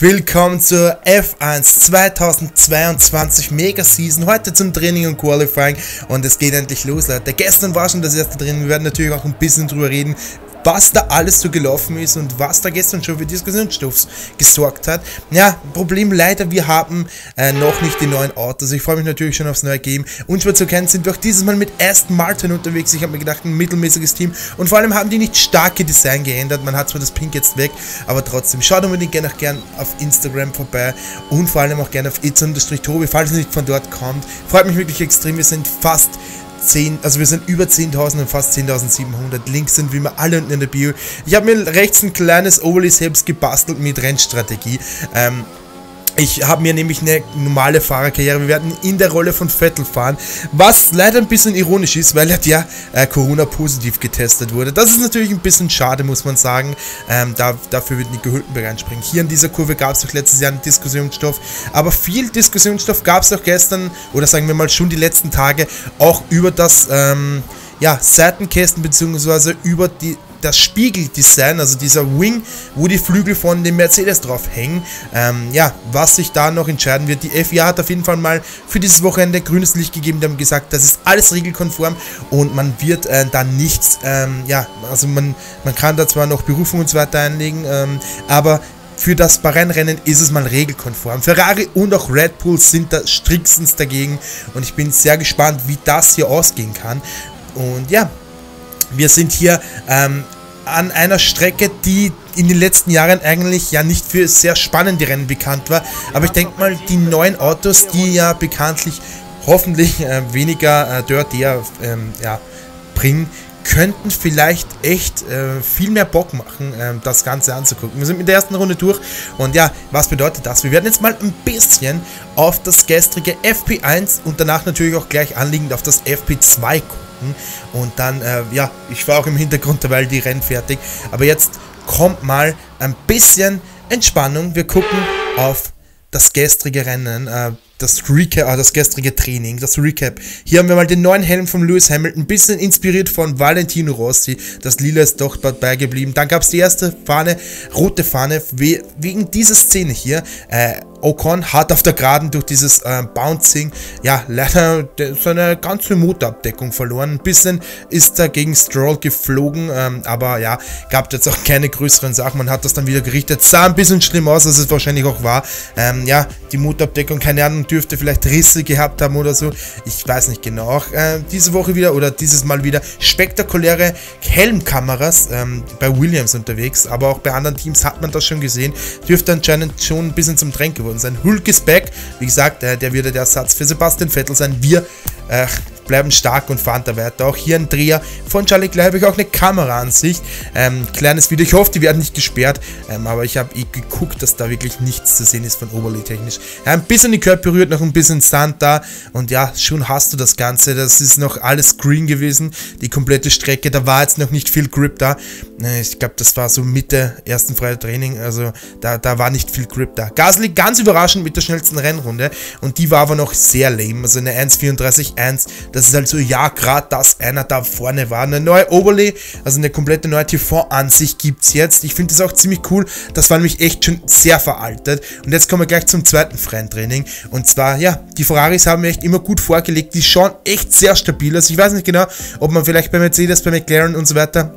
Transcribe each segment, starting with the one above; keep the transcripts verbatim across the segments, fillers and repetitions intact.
Willkommen zur F eins zweitausendzweiundzwanzig Mega Season, heute zum Training und Qualifying und es geht endlich los, Leute. Gestern war schon das erste Training, wir werden natürlich auch ein bisschen drüber reden, was da alles so gelaufen ist und was da gestern schon für Diskussionsstoff gesorgt hat. Ja, Problem leider, wir haben äh, noch nicht die neuen Autos. Ich freue mich natürlich schon aufs neue Game. Unschwer zu kennen sind wir auch dieses Mal mit Aston Martin unterwegs. Ich habe mir gedacht, ein mittelmäßiges Team. Und vor allem haben die nicht starke Design geändert. Man hat zwar das Pink jetzt weg, aber trotzdem. Schaut unbedingt gerne auch gern auf Instagram vorbei und vor allem auch gerne auf itz Tobi, falls es nicht von dort kommt. Freut mich wirklich extrem. Wir sind fast zehn, also wir sind über zehntausend und fast zehntausendsiebenhundert. Links sind wie immer alle unten in der Bio. Ich habe mir rechts ein kleines Overlay selbst gebastelt mit Rennstrategie. Ähm, Ich habe mir nämlich eine normale Fahrerkarriere, wir werden in der Rolle von Vettel fahren, was leider ein bisschen ironisch ist, weil er ja äh, Corona-positiv getestet wurde. Das ist natürlich ein bisschen schade, muss man sagen, ähm, da, dafür wird Nico Hülkenberg einspringen. Hier in dieser Kurve gab es auch letztes Jahr einen Diskussionsstoff, aber viel Diskussionsstoff gab es auch gestern, oder sagen wir mal schon die letzten Tage, auch über das ähm, ja, Seitenkästen bzw. über die das Spiegeldesign, also dieser Wing, wo die Flügel von dem Mercedes drauf hängen. Ähm, ja, was sich da noch entscheiden wird. Die F I A hat auf jeden Fall mal für dieses Wochenende grünes Licht gegeben. Die haben gesagt, das ist alles regelkonform und man wird äh, da nichts, ähm, ja, also man, man kann da zwar noch Berufung und so weiter einlegen, ähm, aber für das Bahrain-Rennen ist es mal regelkonform. Ferrari und auch Red Bull sind da striktstens dagegen und ich bin sehr gespannt, wie das hier ausgehen kann. Und ja, wir sind hier ähm, an einer Strecke, die in den letzten Jahren eigentlich ja nicht für sehr spannende Rennen bekannt war. Aber ich denke mal, die neuen Autos, die ja bekanntlich hoffentlich äh, weniger äh, Dirt ähm, ja, bringen, könnten vielleicht echt äh, viel mehr Bock machen, äh, das Ganze anzugucken. Wir sind mit der ersten Runde durch und ja, was bedeutet das? Wir werden jetzt mal ein bisschen auf das gestrige F P eins und danach natürlich auch gleich anliegend auf das F P zwei gucken und dann, äh, ja, ich war auch im Hintergrund dabei, die Rennen fertig, aber jetzt kommt mal ein bisschen Entspannung. Wir gucken auf das gestrige Rennen, äh, das Recap, äh, das gestrige Training, das Recap. Hier haben wir mal den neuen Helm von Lewis Hamilton, ein bisschen inspiriert von Valentino Rossi. Das Lila ist doch dabei geblieben. Dann gab es die erste Fahne, rote Fahne, we wegen dieser Szene hier. Äh, Ocon hat auf der Geraden durch dieses äh, Bouncing, ja, leider seine ganze Motorabdeckung verloren. Ein bisschen ist er gegen Stroll geflogen, ähm, aber ja, gab jetzt auch keine größeren Sachen. Man hat das dann wieder gerichtet. Sah ein bisschen schlimm aus, als es wahrscheinlich auch war. Ähm, ja, die Motorabdeckung, keine Ahnung, dürfte vielleicht Risse gehabt haben oder so. Ich weiß nicht genau. Auch äh, diese Woche wieder oder dieses Mal wieder spektakuläre Helmkameras ähm, bei Williams unterwegs, aber auch bei anderen Teams hat man das schon gesehen. Dürfte anscheinend schon ein bisschen zum Trend geworden sein. Hulk ist back. Wie gesagt, äh, der würde der Ersatz für Sebastian Vettel sein. Wir äh, bleiben stark und fahren da weiter. Auch hier ein Dreher von Charlie Leclerc, habe ich auch eine Kameraansicht. Ähm, kleines Video. Ich hoffe, die werden nicht gesperrt. Ähm, aber ich habe eh geguckt, dass da wirklich nichts zu sehen ist von Overlay technisch. Ja, ein bisschen die Curb berührt, noch ein bisschen Sand da. Und ja, schon hast du das Ganze. Das ist noch alles green gewesen. Die komplette Strecke. Da war jetzt noch nicht viel Grip da. Ich glaube, das war so Mitte ersten freien Training. Also da, da war nicht viel Grip da. Gasly ganz überraschend mit der schnellsten Rennrunde. Und die war aber noch sehr lame. Also eine eins vierunddreißig eins. Das ist halt so, ja, gerade dass einer da vorne war. Eine neue Overlay, also eine komplette neue T V-Ansicht gibt es jetzt. Ich finde das auch ziemlich cool. Das war nämlich echt schon sehr veraltet. Und jetzt kommen wir gleich zum zweiten freien Training. Und zwar, ja, die Ferraris haben mir echt immer gut vorgelegt. Die schauen echt sehr stabil aus. Ich weiß nicht genau, ob man vielleicht bei Mercedes, bei McLaren und so weiter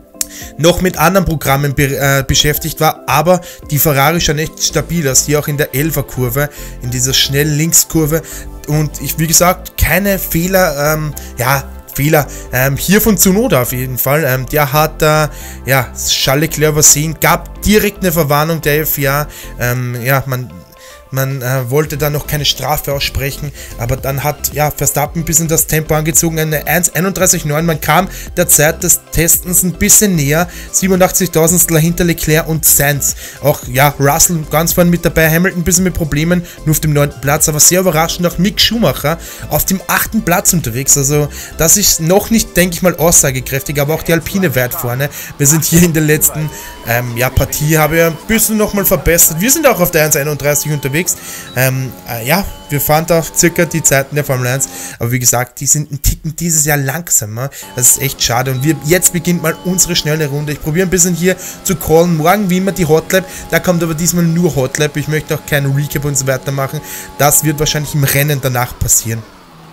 noch mit anderen Programmen be äh, beschäftigt war, aber die Ferrari schauen echt stabil aus, hier auch in der Elfer-Kurve, in dieser schnellen Linkskurve und ich, wie gesagt, keine Fehler, ähm, ja, Fehler, ähm, hier von Tsunoda auf jeden Fall, ähm, der hat, äh, ja, Charles Leclerc übersehen, gab direkt eine Verwarnung der F I A, ähm, ja, man Man äh, wollte da noch keine Strafe aussprechen, aber dann hat ja Verstappen ein bisschen das Tempo angezogen, eine eins einunddreißig neun. Man kam der Zeit des Testens ein bisschen näher, siebenundachtzigtausendstel hinter Leclerc und Sainz. Auch ja, Russell ganz vorne mit dabei, Hamilton ein bisschen mit Problemen, nur auf dem neunten Platz, aber sehr überraschend auch Mick Schumacher auf dem achten Platz unterwegs. Also das ist noch nicht, denke ich mal, aussagekräftig, aber auch die Alpine weit vorne. Wir sind hier in der letzten ähm, ja, Partie, habe ich ein bisschen nochmal verbessert. Wir sind auch auf der eins einunddreißig unterwegs. unterwegs. Ähm, äh, ja, wir fahren da circa die Zeiten der Formel eins, aber wie gesagt, die sind ein Ticken dieses Jahr langsamer. Das ist echt schade und wir, jetzt beginnt mal unsere schnelle Runde. Ich probiere ein bisschen hier zu callen. Morgen wie immer die Hotlap, da kommt aber diesmal nur Hotlap. Ich möchte auch keinen Recap und so weiter machen. Das wird wahrscheinlich im Rennen danach passieren.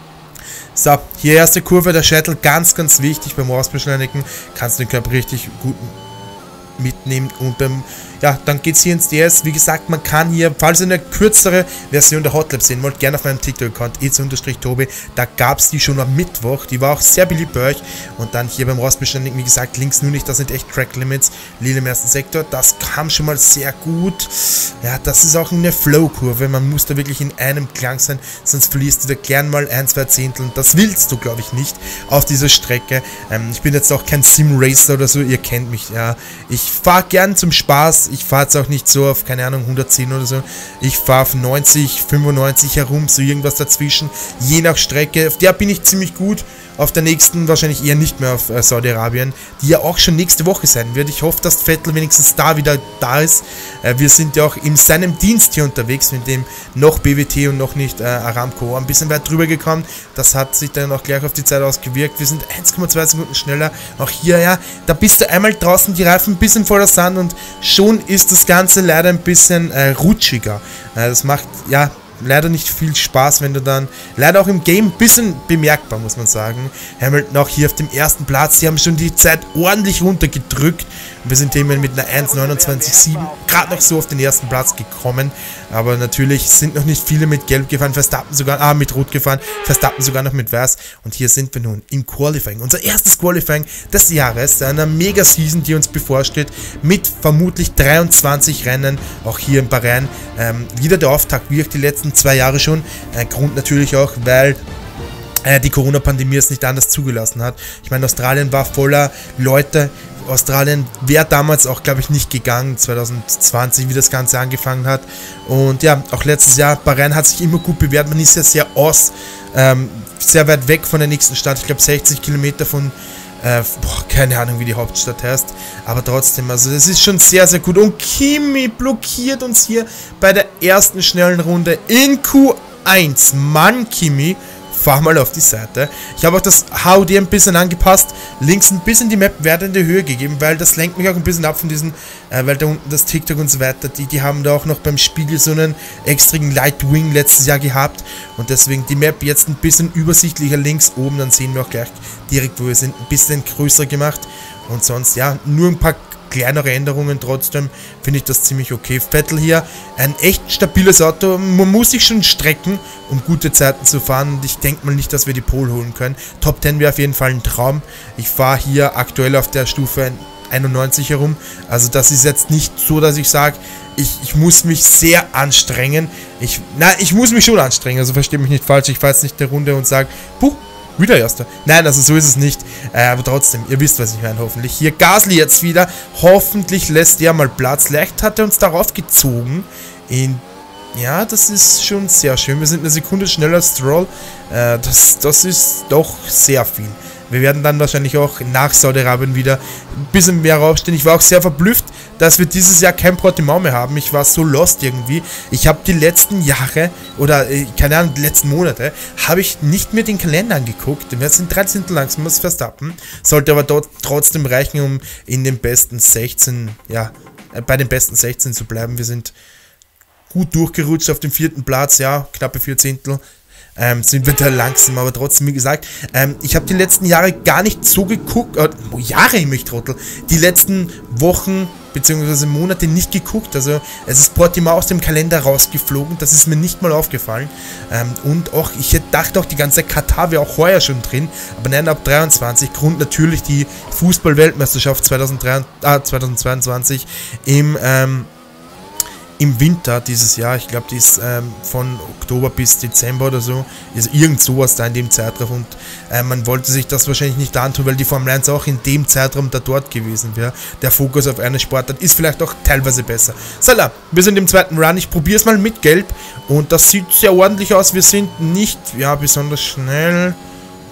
So, hier erste Kurve, der Shuttle, ganz, ganz wichtig beim Rausbeschleunigen. Kannst du den Körper richtig gut mitnehmen und beim, ja, dann geht es hier ins D S. Wie gesagt, man kann hier, falls ihr eine kürzere Version der Hotlap sehen wollt, gerne auf meinem TikTok-Account, itz-tobi, da gab es die schon am Mittwoch, die war auch sehr beliebt bei euch und dann hier beim Rausbeschleunigen, wie gesagt, links nur nicht, das sind echt Track Limits, lila im ersten Sektor, das kam schon mal sehr gut. Ja, das ist auch eine Flow-Kurve, man muss da wirklich in einem Klang sein, sonst verlierst du da gern mal ein, zwei Zehntel und das willst du, glaube ich, nicht auf dieser Strecke. Ähm, ich bin jetzt auch kein Sim-Racer oder so, ihr kennt mich, ja, ich fahre gern zum Spaß, ich fahre jetzt auch nicht so auf, keine Ahnung, hundertzehn oder so, ich fahre auf neunzig, fünfundneunzig herum, so irgendwas dazwischen, je nach Strecke, auf der bin ich ziemlich gut, auf der nächsten wahrscheinlich eher nicht mehr auf äh, Saudi-Arabien, die ja auch schon nächste Woche sein wird. Ich hoffe, dass Vettel wenigstens da wieder da ist. Äh, wir sind ja auch in seinem Dienst hier unterwegs, mit dem noch B W T und noch nicht äh, Aramco ein bisschen weit drüber gekommen. Das hat sich dann auch gleich auf die Zeit ausgewirkt. Wir sind eins Komma zwei Sekunden schneller. Auch hier, ja, da bist du einmal draußen, die Reifen ein bisschen voller Sand und schon ist das Ganze leider ein bisschen äh, rutschiger. Äh, das macht, ja, leider nicht viel Spaß, wenn du dann, leider auch im Game ein bisschen bemerkbar, muss man sagen. Hamilton auch hier auf dem ersten Platz, die haben schon die Zeit ordentlich runtergedrückt. Wir sind eben mit einer eins neunundzwanzig sieben gerade noch so auf den ersten Platz gekommen. Aber natürlich sind noch nicht viele mit Gelb gefahren, Verstappen sogar, ah, mit Rot gefahren, Verstappen sogar noch mit Weiß. Und hier sind wir nun im Qualifying. Unser erstes Qualifying des Jahres, einer Mega-Season, die uns bevorsteht, mit vermutlich dreiundzwanzig Rennen, auch hier in Bahrain. Ähm, wieder der Auftakt, wie auch die letzten zwei Jahre schon. Äh, Grund natürlich auch, weil äh, die Corona-Pandemie es nicht anders zugelassen hat. Ich meine, Australien war voller Leute. Australien wäre damals auch, glaube ich, nicht gegangen, zwanzig zwanzig, wie das Ganze angefangen hat. Und ja, auch letztes Jahr, Bahrain hat sich immer gut bewährt. Man ist ja sehr aus, ähm, sehr weit weg von der nächsten Stadt. Ich glaube, sechzig Kilometer von, äh, boah, keine Ahnung, wie die Hauptstadt heißt. Aber trotzdem, also das ist schon sehr, sehr gut. Und Kimi blockiert uns hier bei der ersten schnellen Runde in Q eins. Mann, Kimi, fahr mal auf die Seite. Ich habe auch das H U D ein bisschen angepasst. Links ein bisschen die Map Wert in die Höhe gegeben, weil das lenkt mich auch ein bisschen ab von diesen, äh, weil da unten das TikTok und so weiter, die, die haben da auch noch beim Spiegel so einen extrigen Lightwing letztes Jahr gehabt und deswegen die Map jetzt ein bisschen übersichtlicher links oben, dann sehen wir auch gleich direkt, wo wir sind, ein bisschen größer gemacht und sonst, ja, nur ein paar kleinere Änderungen, trotzdem finde ich das ziemlich okay. Vettel hier, ein echt stabiles Auto, man muss sich schon strecken, um gute Zeiten zu fahren und ich denke mal nicht, dass wir die Pole holen können. Top zehn wäre auf jeden Fall ein Traum. Ich fahre hier aktuell auf der Stufe einundneunzig herum, also das ist jetzt nicht so, dass ich sage, ich, ich muss mich sehr anstrengen. Ich, na, ich muss mich schon anstrengen, also verstehe mich nicht falsch, ich fahre jetzt nicht eine Runde und sage, puh, wieder Erster. Nein, also so ist es nicht. Äh, aber trotzdem, ihr wisst, was ich meine, hoffentlich. Hier Gasly jetzt wieder. Hoffentlich lässt er mal Platz. Leicht hat er uns darauf gezogen. In, ja, das ist schon sehr schön. Wir sind eine Sekunde schneller als Stroll. Äh, das, das ist doch sehr viel. Wir werden dann wahrscheinlich auch nach Saudi-Arabien wieder ein bisschen mehr raufstehen. Ich war auch sehr verblüfft, dass wir dieses Jahr kein Portimao mehr haben. Ich war so lost irgendwie. Ich habe die letzten Jahre, oder äh, keine Ahnung, die letzten Monate, habe ich nicht mehr den Kalender angeguckt. Wir sind dreizehn langsam als Verstappen. Sollte aber dort trotzdem reichen, um in den besten sechzehn, ja, äh, bei den besten sechzehn zu bleiben. Wir sind gut durchgerutscht auf dem vierten Platz, ja, knappe vier Zehntel. Ähm, sind wir da langsam, aber trotzdem, wie gesagt, ähm, ich habe die letzten Jahre gar nicht so geguckt, äh, oh, Jahre, mich trottel, die letzten Wochen bzw. Monate nicht geguckt, also es ist Portimao aus dem Kalender rausgeflogen, das ist mir nicht mal aufgefallen, ähm, und auch, ich hätte gedacht auch, die ganze Katar wäre auch heuer schon drin, aber nein, ab dreiundzwanzig, Grund natürlich die Fußball-Weltmeisterschaft zweitausendzweiundzwanzig im, ähm, im Winter dieses Jahr, ich glaube, die ist ähm, von Oktober bis Dezember oder so, also irgend sowas da in dem Zeitraum und äh, man wollte sich das wahrscheinlich nicht antun, weil die Formel eins auch in dem Zeitraum da dort gewesen wäre. Der Fokus auf eine Sportart ist vielleicht auch teilweise besser. Salah, wir sind im zweiten Run, ich probiere es mal mit Gelb und das sieht sehr ordentlich aus, wir sind nicht, ja, besonders schnell.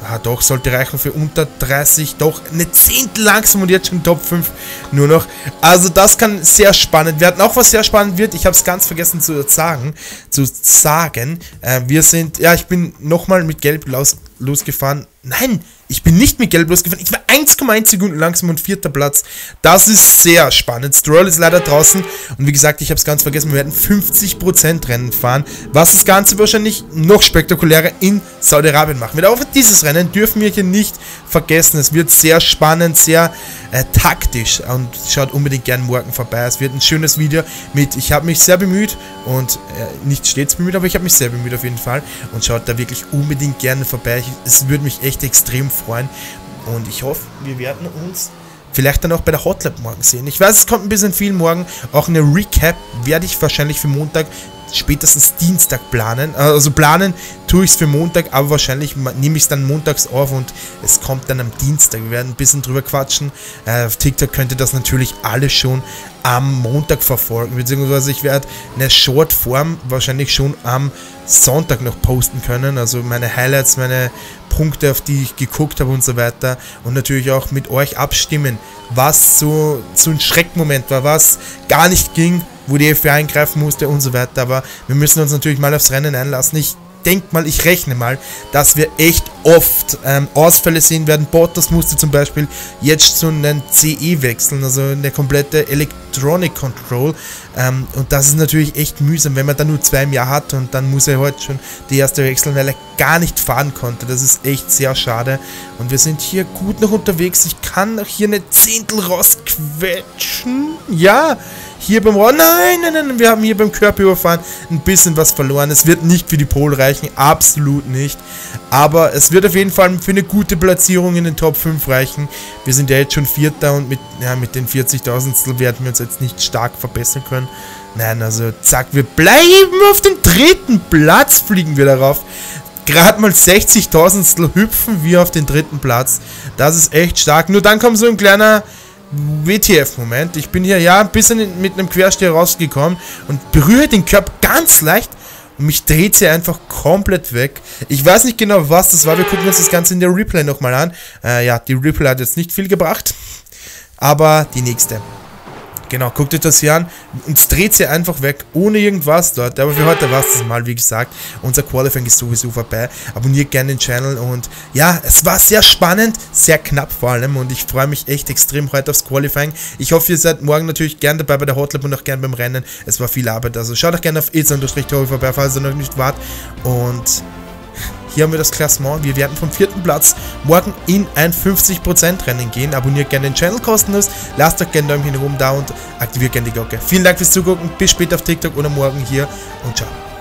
Ah, doch, sollte reichen für unter dreißig. Doch, eine Zehntel langsam und jetzt schon Top fünf nur noch. Also das kann sehr spannend werden. Auch was sehr spannend wird, ich habe es ganz vergessen zu sagen. Zu sagen. Äh, wir sind, ja, ich bin nochmal mit Gelb los, losgefahren. Nein, ich bin nicht mit Gelb losgefahren. Ich war eins Komma eins Sekunden langsam und vierter Platz. Das ist sehr spannend. Stroll ist leider draußen. Und wie gesagt, ich habe es ganz vergessen, wir werden fünfzig Prozent Rennen fahren. Was das Ganze wahrscheinlich noch spektakulärer in Saudi-Arabien machen wird. Aber dieses Rennen dürfen wir hier nicht vergessen. Es wird sehr spannend, sehr äh, taktisch. Und schaut unbedingt gerne morgen vorbei. Es wird ein schönes Video mit, ich habe mich sehr bemüht. Und äh, nicht stets bemüht, aber ich habe mich sehr bemüht auf jeden Fall. Und schaut da wirklich unbedingt gerne vorbei. Ich, es würde mich echt extrem freuen und ich hoffe, wir werden uns vielleicht dann auch bei der Hotlap morgen sehen. Ich weiß, es kommt ein bisschen viel morgen, auch eine Recap werde ich wahrscheinlich für Montag, spätestens Dienstag planen, also planen tue ich es für Montag, aber wahrscheinlich nehme ich es dann montags auf und es kommt dann am Dienstag. Wir werden ein bisschen drüber quatschen. Äh, auf TikTok könnt ihr das natürlich alles schon am Montag verfolgen, beziehungsweise ich werde eine Shortform wahrscheinlich schon am Sonntag noch posten können, also meine Highlights, meine Punkte, auf die ich geguckt habe und so weiter und natürlich auch mit euch abstimmen, was so, so ein Schreckmoment war, was gar nicht ging, wo die F I A eingreifen musste und so weiter, aber wir müssen uns natürlich mal aufs Rennen einlassen. Ich denke mal, ich rechne mal, dass wir echt oft ähm, Ausfälle sehen werden. Bottas musste zum Beispiel jetzt zu einem C E wechseln, also eine komplette Electronic Control ähm, und das ist natürlich echt mühsam, wenn man da nur zwei im Jahr hat und dann muss er heute schon die erste wechseln, weil er gar nicht fahren konnte. Das ist echt sehr schade und wir sind hier gut noch unterwegs. Ich kann hier eine Zehntel rausquetschen. Ja, hier beim Rohr, nein, nein, nein, wir haben hier beim Körper überfahren ein bisschen was verloren. Es wird nicht für die Pole reichen, absolut nicht. Aber es wird auf jeden Fall für eine gute Platzierung in den Top fünf reichen. Wir sind ja jetzt schon Vierter und mit, ja, mit den vierzigtausendstel werden wir uns jetzt nicht stark verbessern können. Nein, also zack, wir bleiben auf dem dritten Platz, fliegen wir darauf. Gerade mal sechzigtausendstel hüpfen wir auf den dritten Platz. Das ist echt stark. Nur dann kommt so ein kleiner W T F-Moment. Ich bin hier ja ein bisschen mit einem Quersteher rausgekommen und berühre den Körper ganz leicht und mich dreht sie einfach komplett weg. Ich weiß nicht genau, was das war. Wir gucken uns das Ganze in der Replay nochmal an. Äh, ja, die Replay hat jetzt nicht viel gebracht, aber die nächste. Genau, guckt euch das hier an. Uns dreht sie einfach weg, ohne irgendwas dort. Aber für heute war es das mal, wie gesagt. Unser Qualifying ist sowieso vorbei. Abonniert gerne den Channel. Und ja, es war sehr spannend, sehr knapp vor allem. Und ich freue mich echt extrem heute aufs Qualifying. Ich hoffe, ihr seid morgen natürlich gerne dabei bei der Hotlap und auch gerne beim Rennen. Es war viel Arbeit. Also schaut auch gerne auf ilse vorbei, falls ihr noch nicht wart. Und hier haben wir das Klassement. Wir werden vom vierten Platz morgen in ein fünfzig Prozent Rennen gehen. Abonniert gerne den Channel kostenlos. Lasst euch gerne ein Däumchen nach oben da und aktiviert gerne die Glocke. Vielen Dank fürs Zugucken. Bis später auf TikTok oder morgen hier und ciao.